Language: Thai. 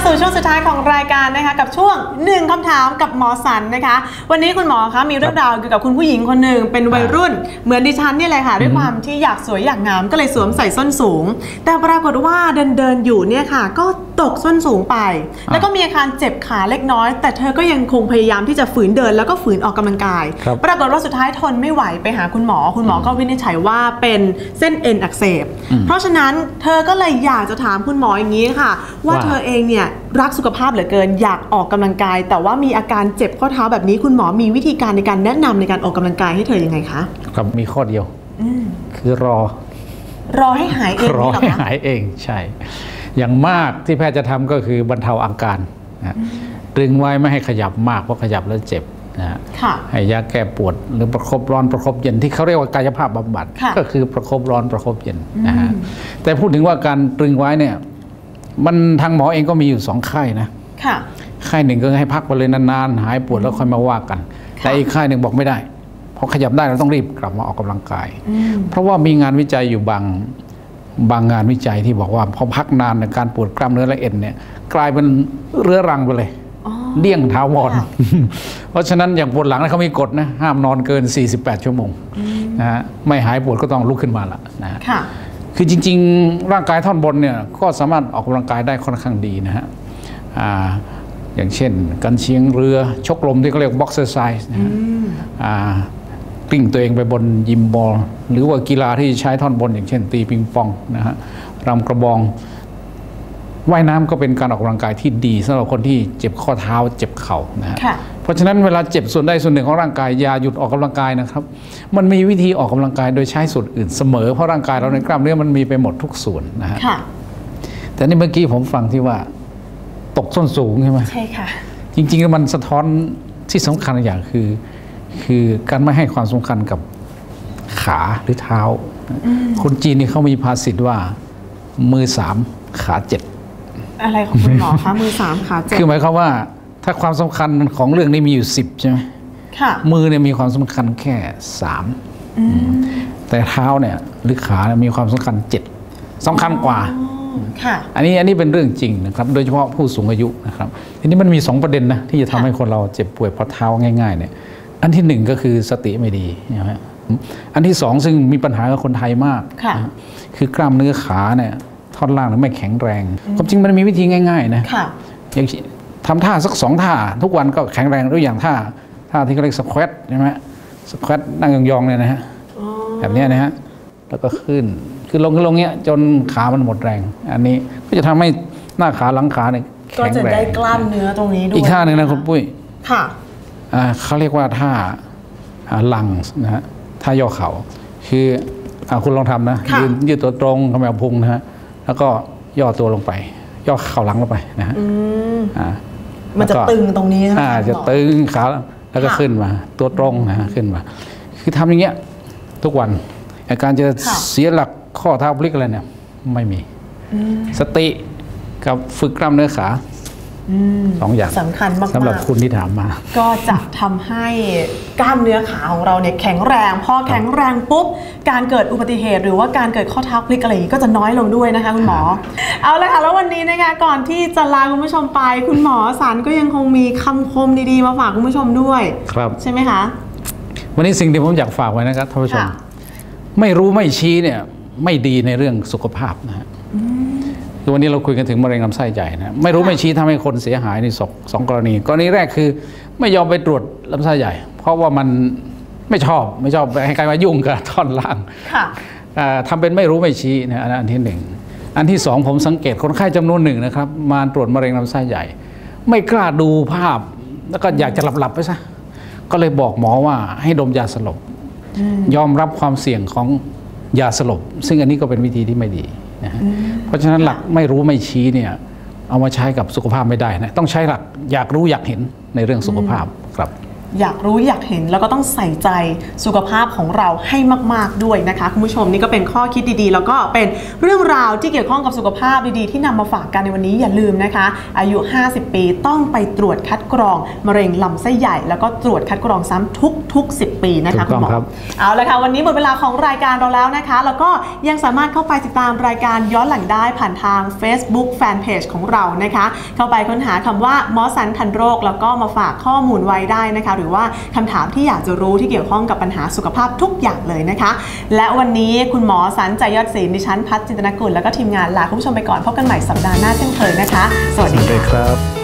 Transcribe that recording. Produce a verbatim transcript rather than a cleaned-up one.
สู่ช่วงสุดท้ายของรายการนะคะกับช่วงหนึ่งคำถามกับหมอสันนะคะวันนี้คุณหมอคะมีเรื่องราวเกี่ยวกับคุณผู้หญิงคนหนึ่งเป็นวัยรุ่นเหมือนดิฉันนี่เลยค่ะด้วยความที่อยากสวยอยากงามก็เลยสวมใส่ส้นสูงแต่ปรากฏว่าเดินเดินอยู่เนี่ยค่ะก็ตกส้นสูงไปแล้วก็มีอาการเจ็บขาเล็กน้อยแต่เธอก็ยังคงพยายามที่จะฝืนเดินแล้วก็ฝืนออกกำลังกายปรากฏว่าสุดท้ายทนไม่ไหวไปหาคุณหมอคุณหมอก็วินิจฉัยว่าเป็นเส้นเอ็นอักเสบเพราะฉะนั้นเธอก็เลยอยากจะถามคุณหมออย่างนี้ค่ะว่าเธอเองเนี่ยรักสุขภาพเหลือเกินอยากออกกำลังกายแต่ว่ามีอาการเจ็บข้อเท้าแบบนี้คุณหมอมีวิธีการในการแนะนำในการออกกำลังกายให้เธอยังไงคะครับมีข้อเดียวคือรอรอให้หายเองรอให้หายเองใช่อย่างมากที่แพทย์จะทำก็คือบรรเทาอาการนะดึงไว้ไม่ให้ขยับมากเพราะขยับแล้วเจ็บนะให้ยาแก้ปวดหรือประคบร้อนประคบเย็นที่เขาเรียกว่ากายภาพบำบัดก็คือประคบร้อนประคบเย็นนะฮะแต่พูดถึงว่าการตรึงไว้เนี่ยมันทางหมอเองก็มีอยู่สองค่ายนะค่ายหนึ่งก็ให้พักไปเลยนานๆหายปวดแล้วค่อยมาว่ากันแต่อีกค่ายหนึ่งบอกไม่ได้พอขยับได้เราต้องรีบกลับมาออกกำลังกายเพราะว่ามีงานวิจัยอยู่บางบางงานวิจัยที่บอกว่าพอพักนานในการปวดกล้ามเนื้อและเอ็นเนี่ยกลายเป็นเรื้อรังไปเลยเลี่ยงถาวรเพราะฉะนั้นอย่างปวดหลังเขามีกฎนะห้ามนอนเกินสี่สิบแปดชั่วโมงนะฮะไม่หายปวดก็ต้องลุกขึ้นมาละนะฮะคือจริงๆร่างกายท่อนบนเนี่ยก็สามารถออกกำลังกายได้ค่อนข้างดีนะฮะอย่างเช่นการเชียงเรือชกลมที่เขาเรียกบ็อกเซอร์ไซส์นะฮะกลิ้งตัวเองไปบนยิมบอลหรือว่ากีฬาที่ใช้ท่อนบนอย่างเช่นตีปิงปองนะฮะรำกระบองว่ายน้ำก็เป็นการออกกำลังกายที่ดีสำหรับคนที่เจ็บข้อเท้าเจ็บเข่านะฮะเพราะฉะนั้นเวลาเจ็บส่วนใดส่วนหนึ่งของร่างกายอย่าหยุดออกกำลังกายนะครับมันมีวิธีออกกำลังกายโดยใช้ส่วนอื่นเสมอเพราะร่างกายเราในกล้ามเนื้อมันมีไปหมดทุกส่วนนะฮะแต่นี่เมื่อกี้ผมฟังที่ว่าตกส้นสูงใช่ไหมใช่ค่ะจริงๆแล้วมันสะท้อนที่สำคัญอย่างคือคือการไม่ให้ความสำคัญกับขาหรือเท้าคนจีนนี่เขามีภาษิตว่ามือสามขาเจ็ดอะไรของคุณหมอคะมือสามขาเจ็ดคือหมายความว่าถ้าความสำคัญของเรื่องนี้มีอยู่สิบใช่ไหมค่ะมือเนี่ยมีความสำคัญแค่สามแต่เท้าเนี่ยหรือขาเนี่ยมีความสำคัญเจ็ดสำคัญกว่าค่ะอันนี้อันนี้เป็นเรื่องจริงนะครับโดยเฉพาะผู้สูงอายุนะครับทีนี้มันมีสองประเด็นนะที่จะทำให้คนเราเจ็บป่วยเพราะเท้าง่ายๆเนี่ยอันที่หนึ่งก็คือสติไม่ดีใช่ไหมอันที่สองซึ่งมีปัญหากับคนไทยมากคือกล้ามเนื้อขาเนี่ยท่อนล่างไม่แข็งแรงความจริงมันมีวิธีง่ายๆนะอย่างทำท่าสักสองท่าทุกวันก็แข็งแรงด้วยอย่างท่าท่าที่เขาเรียกสควอตใช่ไหมสควอตนั่งยองๆเนี่ยนะฮะแบบนี้นะฮะแล้วก็ขึ้นขึ้นลงขึ้นลงเนี้ยจนขามันหมดแรงอันนี้ก็จะทำให้หน้าขาหลังขาเนี่ยแข็งแรงก็จะได้กล้ามเนื้อตรงนี้ด้วยอีกท่าหนึ่งนะคุณปุ้ยค่ะเขาเรียกว่าท่าลังนะฮะท่าย่อเข่าคือคุณลองทำนะยืนยืดตัวตรงขมวพุงนะฮะแล้วก็ย่อตัวลงไปย่อเข่าหลังลงไปนะฮะมันจะตึงตรงนี้นะจะตึงขาแล้วก็ขึ้นมาตัวตรงนะฮะขึ้นมาคือทำอย่างเงี้ยทุกวันอาการจะเสียหลักข้อเท้าพลิกอะไรเนี่ยไม่มีสติกับฝึกกล้ามเนื้อขาสองอย่างสำคัญมากสำหรับคุณที่ถามมาก็จะทำให้กล้ามเนื้อขาของเราเนี่ยแข็งแรงพอแข็งแรงปุ๊บการเกิดอุบัติเหตุหรือว่าการเกิดข้อเท้าพลิกอะไรก็จะน้อยลงด้วยนะคะคุณหมอเอาละค่ะแล้ววันนี้นะคะก่อนที่จะลาคุณผู้ชมไปคุณหมอสันก็ยังคงมีคำคมดีๆมาฝากคุณผู้ชมด้วยครับใช่ไหมคะวันนี้สิ่งที่ผมอยากฝากไว้นะครับท่านผู้ชมไม่รู้ไม่ชี้เนี่ยไม่ดีในเรื่องสุขภาพนะฮะวันนี้เราคุยกันถึงมะเร็งลำไส้ใหญ่นะไม่รู้ไม่ชี้ทำให้คนเสียหายในสองสองกรณีกรณีแรกคือไม่ยอมไปตรวจลำไส้ใหญ่เพราะว่ามันไม่ชอบไม่ชอบให้ใครมายุ่งกับท่อนล่างทำเป็นไม่รู้ไม่ชี้นะอันที่หนึ่งอันที่สองผมสังเกตคนไข้จำนวนหนึ่งนะครับมาตรวจมะเร็งลำไส้ใหญ่ไม่กล้าดูภาพแล้วก็อยากจะหลับๆไปซะก็เลยบอกหมอว่าให้ดมยาสลบยอมรับความเสี่ยงของยาสลบซึ่งอันนี้ก็เป็นวิธีที่ไม่ดีนะเพราะฉะนั้นหลักไม่รู้ไม่ชี้เนี่ยเอามาใช้กับสุขภาพไม่ได้นะต้องใช้หลักอยากรู้อยากเห็นในเรื่องสุขภาพครับอยากรู้อยากเห็นแล้วก็ต้องใส่ใจสุขภาพของเราให้มากๆด้วยนะคะคุณผู้ชมนี่ก็เป็นข้อคิดดีๆแล้วก็เป็นเรื่องราวที่เกี่ยวข้องกับสุขภาพดีๆที่นำมาฝากกันในวันนี้อย่าลืมนะคะอายุห้าสิบปีต้องไปตรวจคัดกรองมะเร็งลำไส้ใหญ่แล้วก็ตรวจคัดกรองซ้ำทุกๆสิบปีนะคะคุณหมอเอาละค่ะวันนี้หมดเวลาของรายการเราแล้วนะคะแล้วก็ยังสามารถเข้าไปติดตามรายการย้อนหลังได้ผ่านทาง Facebook Fanpage ของเรานะคะเข้าไปค้นหาคำว่าหมอสันทันโรคแล้วก็มาฝากข้อมูลไว้ได้นะคะหรือว่าคำถามที่อยากจะรู้ที่เกี่ยวข้องกับปัญหาสุขภาพทุกอย่างเลยนะคะและวันนี้คุณหมอสันใจยอดศรีดิฉันพัฒน์จินตนกุลแล้วก็ทีมงานลาคุณผู้ชมไปก่อนพบกันใหม่สัปดาห์หน้าเช่นเคยนะคะสวัสดีครับ